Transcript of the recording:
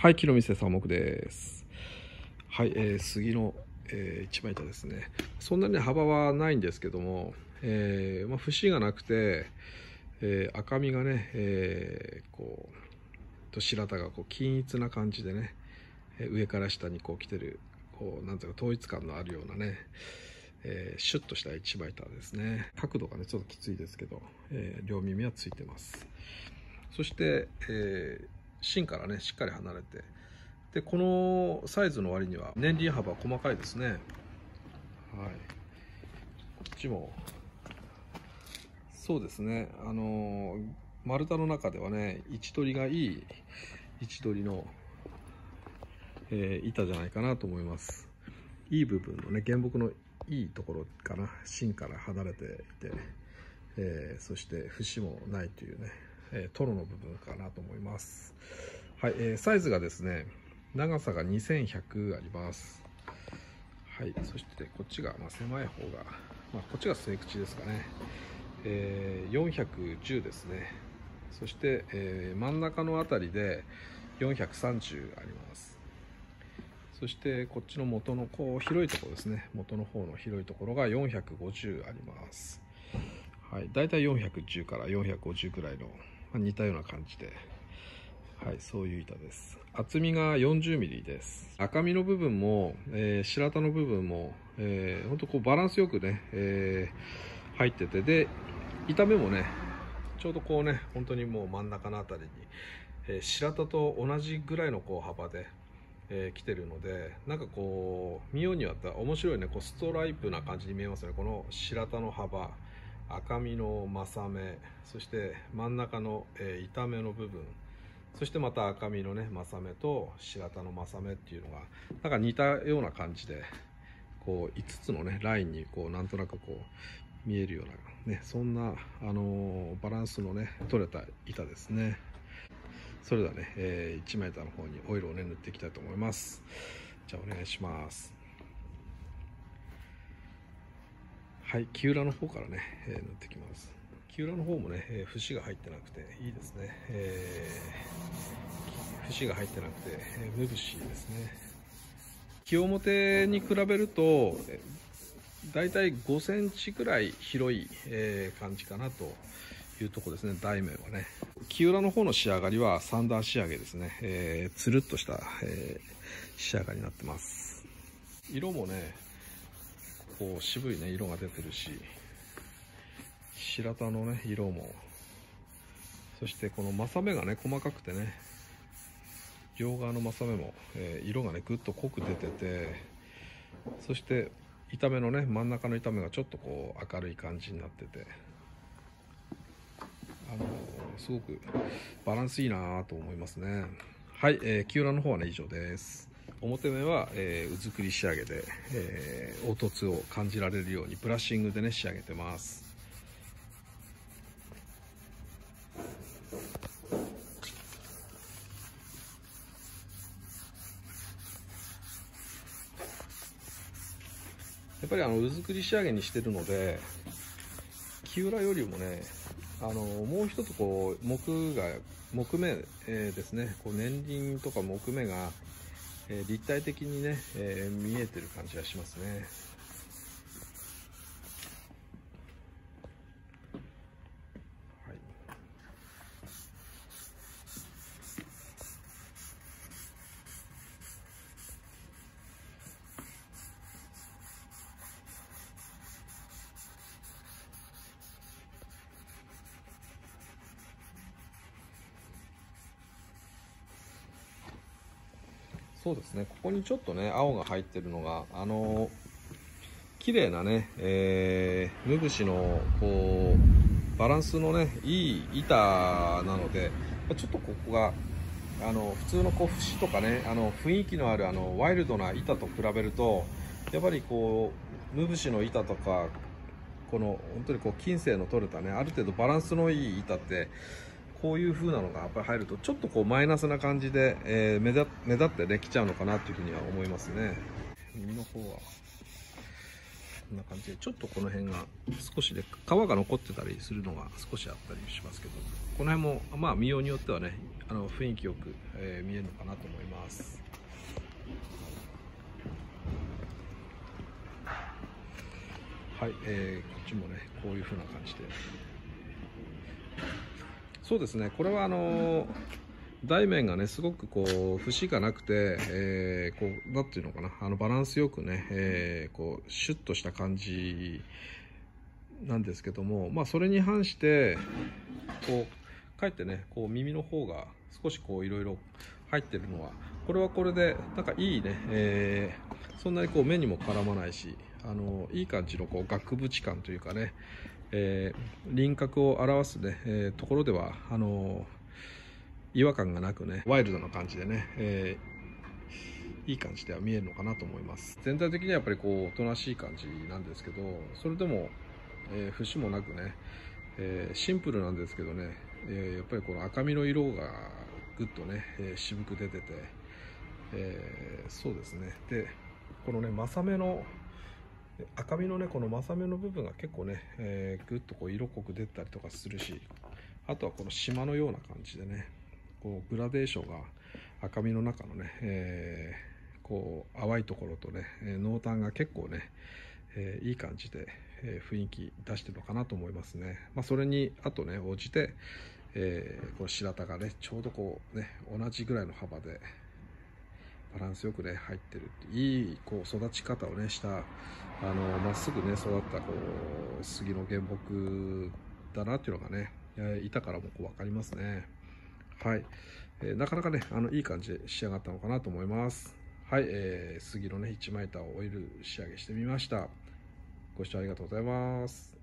はい、木の店三目です。はい、杉の、一枚板ですね。そんなに幅はないんですけども、節がなくて、赤みがね、白田がこう均一な感じでね、上から下にこう来てる、こうなんていうか統一感のあるようなね、シュッとした一枚板ですね。角度がねちょっときついですけど、両耳はついてます。そして、芯からねしっかり離れて、でこのサイズの割には年輪幅細かいですね。はい、こっちもそうですね。丸太の中ではね位置取りがいい位置取りの、板じゃないかなと思います。いい部分のね原木のいいところかな。芯から離れていて、そして節もないというね、トロの部分かなと思います。はい、サイズがですね長さが2100あります。はい、そしてこっちが狭い方が、こっちが末口ですかね。410ですね。そして、真ん中のあたりで430あります。そしてこっちの元のこう広いところですね。元の方の広いところが450あります。はい、だいたい410から450くらいの、似たような感じで、はい、そういう板です。厚みが40ミリです。赤身の部分も、白田の部分も、本当こうバランスよくね、入ってて、で板目もねちょうどこうね本当にもう真ん中のあたりに、白田と同じぐらいのこう幅で、来てるので、なんかこう見ようによっては面白いね、こうストライプな感じに見えますね。この白田の幅、赤身の正目、そして真ん中の、板目の部分、そしてまた赤身のね正目と白田の正目っていうのがなんか似たような感じで、こう5つのねラインにこうなんとなくこう見えるようなね、そんなバランスのね取れた板ですね。それではね、一枚板の方にオイルをね塗っていきたいと思います。じゃあお願いします。はい、木裏の方からね、塗っていきます。木裏の方もね、節が入ってなくていいですね。節が入ってなくて、目節ですね。木表に比べるとだいたい5センチくらい広い、感じかなというところですね。台面はね。木裏の方の仕上がりは3段仕上げですね。つるっとした、仕上がりになってます。色もねこう渋いね色が出てるし、白田のね色も、そしてこの正目がね細かくてね、両側の正目も、色がねぐっと濃く出てて、そして板目のね真ん中の板目がちょっとこう明るい感じになってて、すごくバランスいいなと思いますね。はい、木裏の方はね以上です。表目は、うずくり仕上げで、凹凸を感じられるようにブラッシングでね仕上げてます。やっぱりうずくり仕上げにしてるので、木裏よりもねもう一つこう木目、ですね、こう年輪とか木目が、立体的にね、見えてる感じがしますね。はい、そうですね、ここにちょっとね青が入ってるのが綺麗なね、ムブシのこうバランスのねいい板なので、ちょっとここが普通のこう節とかね雰囲気のあるワイルドな板と比べると、やっぱりこうムブシの板とかこの本当にこう近世の取れたねある程度バランスのいい板ってこういう風なのがやっぱり入るとちょっとこうマイナスな感じで、目立ってねきちゃうのかなというふうには思いますね。耳の方はこんな感じでちょっとこの辺が少しで皮が残ってたりするのが少しあったりしますけど、この辺もまあ見ようによってはね雰囲気よく、見えるのかなと思います。はい、こっちもねこういう風な感じで、そうですね、これは台面がねすごくこう節がなくて、こうなんていうのかな、バランスよくね、こうシュッとした感じなんですけども、まあそれに反してこうかえってねこう耳の方が少しこういろいろ入ってるのはこれはこれでなんかいいね、そんなにこう目にも絡まないし、いい感じのこう額縁感というかね、輪郭を表すね、ところでは違和感がなくねワイルドな感じでね、いい感じでは見えるのかなと思います。全体的にはやっぱりこうおとなしい感じなんですけど、それでも、節もなくね、シンプルなんですけどね、やっぱりこの赤身の色がぐっとね、渋く出てて、そうですね。でこのねマサ目の赤身のねこのマサ目の部分が結構ね、ぐっとこう色濃く出たりとかするし、あとはこの縞のような感じでねこうグラデーションが赤身の中のね、こう淡いところとね濃淡が結構ね、いい感じで、雰囲気出してるのかなと思いますね。まあ、それにあとね応じて、この白田がねちょうどこうね同じぐらいの幅でバランスよくね入ってるっていいこう育ち方をねしたまっすぐね育ったこう杉の原木だなっていうのがね、板からもこう分かりますね。はい、なかなかねいい感じで仕上がったのかなと思います。はい、杉のね一枚板をオイル仕上げしてみました。ご視聴ありがとうございます。